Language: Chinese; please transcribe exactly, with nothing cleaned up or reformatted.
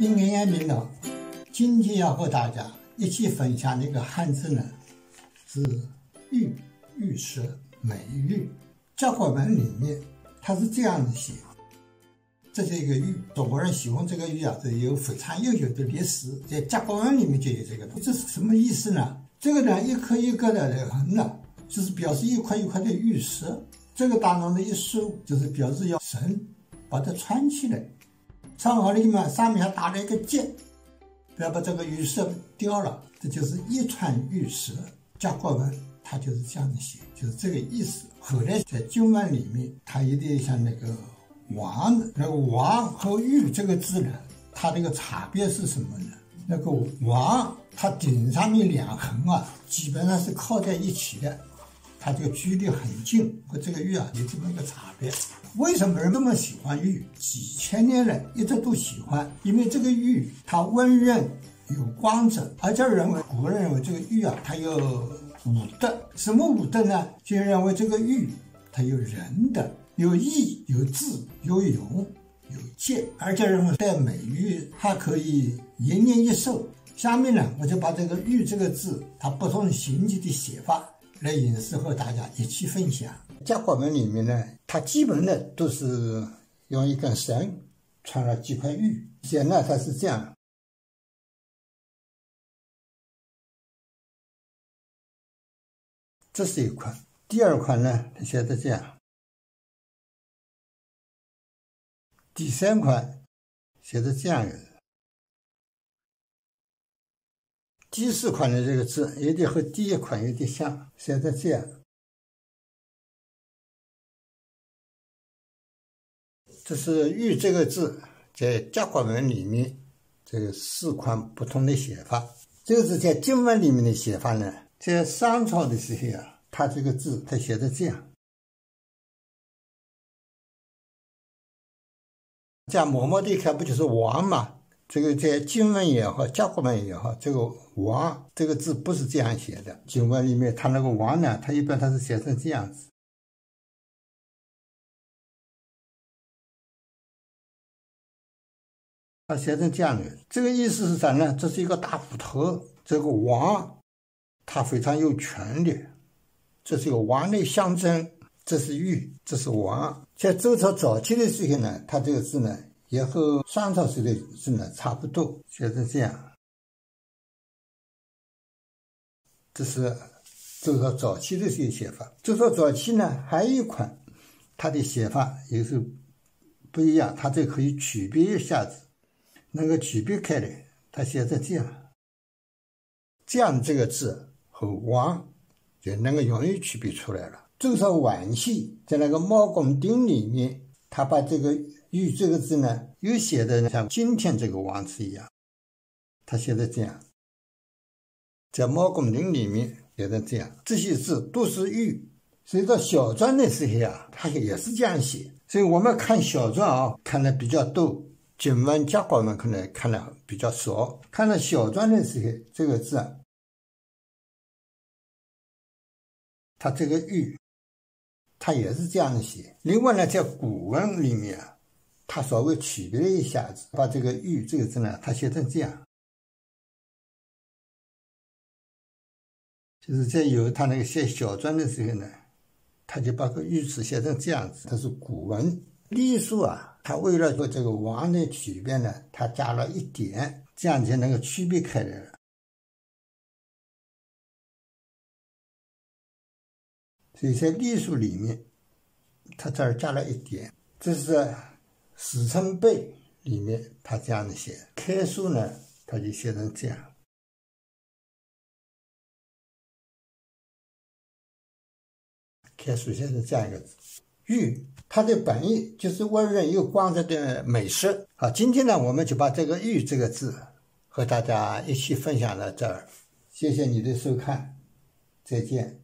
冰言言明了，今天要和大家一起分享的一个汉字呢，是玉，玉石美玉。教科文里面它是这样子写，这是一个玉，中国人喜欢这个玉啊，是有非常悠久的历史，在甲骨文里面就有这个。这是什么意思呢？这个呢，一颗一颗的这个横呢，就是表示一块一块的玉石。这个当中的一竖，就是表示要绳把它穿起来。穿好了嘛，上面还打了一个结，不要把这个玉石掉了。这就是一串玉石。甲骨文它就是这样子写，就是这个意思。后来在经文里面，它有点像那个王，那个王和玉这个字呢，它这个差别是什么呢？那个王，它顶上面两横啊，基本上是靠在一起的，它这个距离很近，和这个玉啊有这么一个差别。为什么人这么喜欢玉？几千年来一直都喜欢，因为这个玉它温润有光泽，而且认为古人认为这个玉啊，它有五德。什么五德呢？就认为这个玉它有仁德、有义、有智、有勇、有戒，而且认为带美玉还可以延年益寿。下面呢，我就把这个玉这个字它不同形迹的写法来演示和大家一起分享。甲骨文里面呢，它基本呢都是用一根绳穿了几块玉，写呢它是这样。这是一款，第二款呢，它写的这样。第三款写的这样的。第四款的这个字有点和第一款有点像，写的这样。这是玉这个字在甲骨文里面这个四款不同的写法。这个是在经文里面的写法呢，在商朝的时候啊，它这个字它写的这样。这样默默地看不就是王嘛？这个在经文也好，甲骨文也好，这个王这个字不是这样写的。经文里面它那个王呢，它一般它是写成这样子。它写成这样的，这个意思是啥呢？这是一个大斧头，这个王他非常有权力，这是一个王的象征。这是玉，这是王。在周朝早期的时候呢，它这个字呢也和商朝时的字呢差不多，写成这样。这是周朝早期的这些写法。周朝早期呢还有一款，它的写法也是不一样，它这可以区别一下子。能够区别开来，它写成这样，这样这个字和王就能够容易区别出来了。周朝晚期在那个毛公鼎里面，他把这个玉这个字呢，又写的像今天这个王字一样，他写的这样，在毛公鼎里面写的这样，这些字都是玉。所以到小篆的时候啊，它也是这样写。所以我们看小篆啊，看的比较多。经文甲骨文可能看的比较少，看到小篆的时候，这个字啊，它这个玉，它也是这样写。另外呢，在古文里面啊，它稍微区别了一下子，把这个玉这个字呢，它写成这样，就是在有它那个写小篆的时候呢，它就把个玉字写成这样子，这是古文。隶书啊，它为了做这个王的区别呢，它加了一点，这样就能够区别开来了。所以在隶书里面，它这儿加了一点。这是史称碑里面它这样的写。开书呢，它就写成这样。开书写成这样一个字。玉，它的本意就是温润又光泽的美色。好，今天呢，我们就把这个玉这个字和大家一起分享到这儿。谢谢你的收看，再见。